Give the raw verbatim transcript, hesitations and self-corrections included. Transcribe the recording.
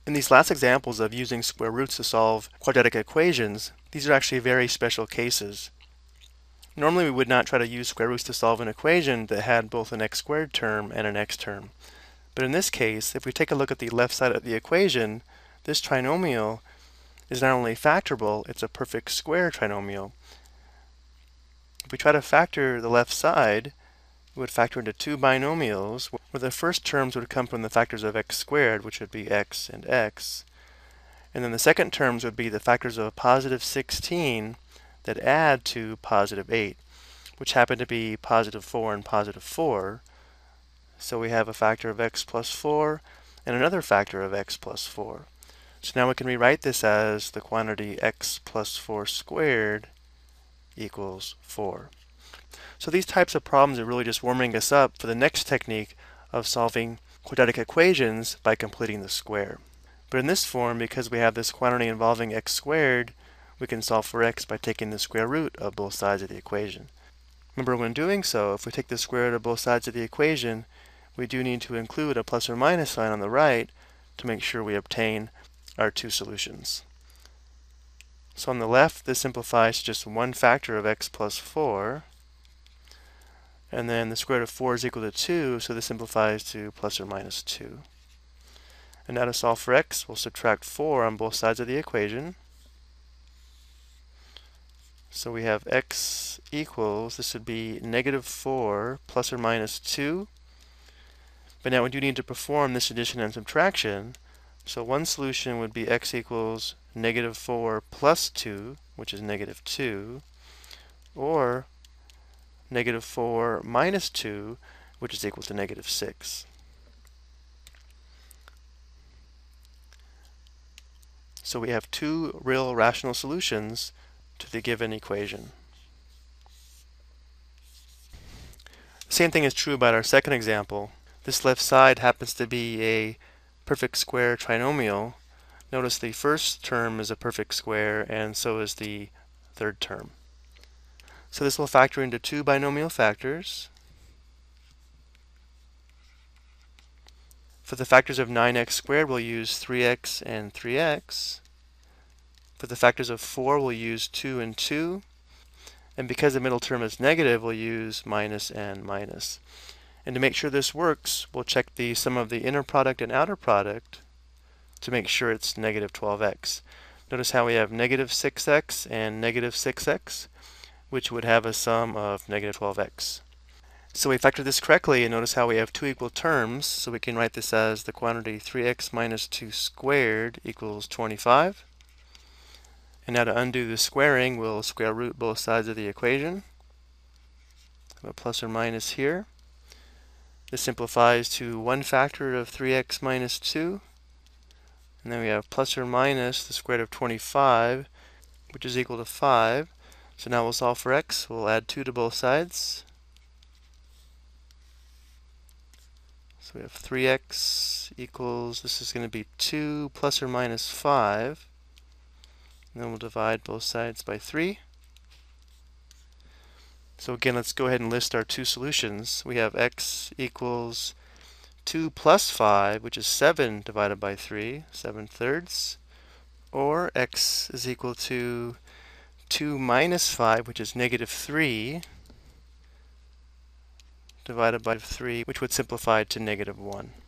In these last examples of using square roots to solve quadratic equations, these are actually very special cases. Normally we would not try to use square roots to solve an equation that had both an x squared term and an x term. But in this case, if we take a look at the left side of the equation, this trinomial is not only factorable, it's a perfect square trinomial. If we try to factor the left side, we would factor into two binomials where the first terms would come from the factors of x squared, which would be x and x. And then the second terms would be the factors of positive sixteen that add to positive eight, which happen to be positive four and positive four. So we have a factor of x plus four and another factor of x plus four. So now we can rewrite this as the quantity x plus four squared equals four. So these types of problems are really just warming us up for the next technique of solving quadratic equations by completing the square. But in this form, because we have this quantity involving x squared, we can solve for x by taking the square root of both sides of the equation. Remember, when doing so, if we take the square root of both sides of the equation, we do need to include a plus or minus sign on the right to make sure we obtain our two solutions. So on the left, this simplifies to just one factor of x plus four. And then the square root of four is equal to two, so this simplifies to plus or minus two. And now to solve for x, we'll subtract four on both sides of the equation. So we have x equals, this would be negative four plus or minus two. But now we do need to perform this addition and subtraction. So one solution would be x equals negative four plus two, which is negative two, or negative four minus two, which is equal to negative six. So we have two real rational solutions to the given equation. Same thing is true about our second example. This left side happens to be a perfect square trinomial. Notice the first term is a perfect square, and so is the third term. So this will factor into two binomial factors. For the factors of nine x squared, we'll use three x and three x. For the factors of four, we'll use two and two. And because the middle term is negative, we'll use minus and minus. And to make sure this works, we'll check the sum of the inner product and outer product to make sure it's negative twelve x. Notice how we have negative six x and negative six x, which would have a sum of negative twelve x. So we factor this correctly, and notice how we have two equal terms, so we can write this as the quantity three x minus two squared equals twenty-five. And now to undo the squaring, we'll square root both sides of the equation. Have a plus or minus here. This simplifies to one factor of three x minus two. And then we have plus or minus the square root of twenty-five, which is equal to five. So now we'll solve for x. We'll add two to both sides. So we have three x equals, this is going to be two plus or minus five. And then we'll divide both sides by three. So again, let's go ahead and list our two solutions. We have x equals two plus five, which is seven divided by three, seven thirds. Or x is equal to two minus five, which is negative three, divided by three, which would simplify to negative one.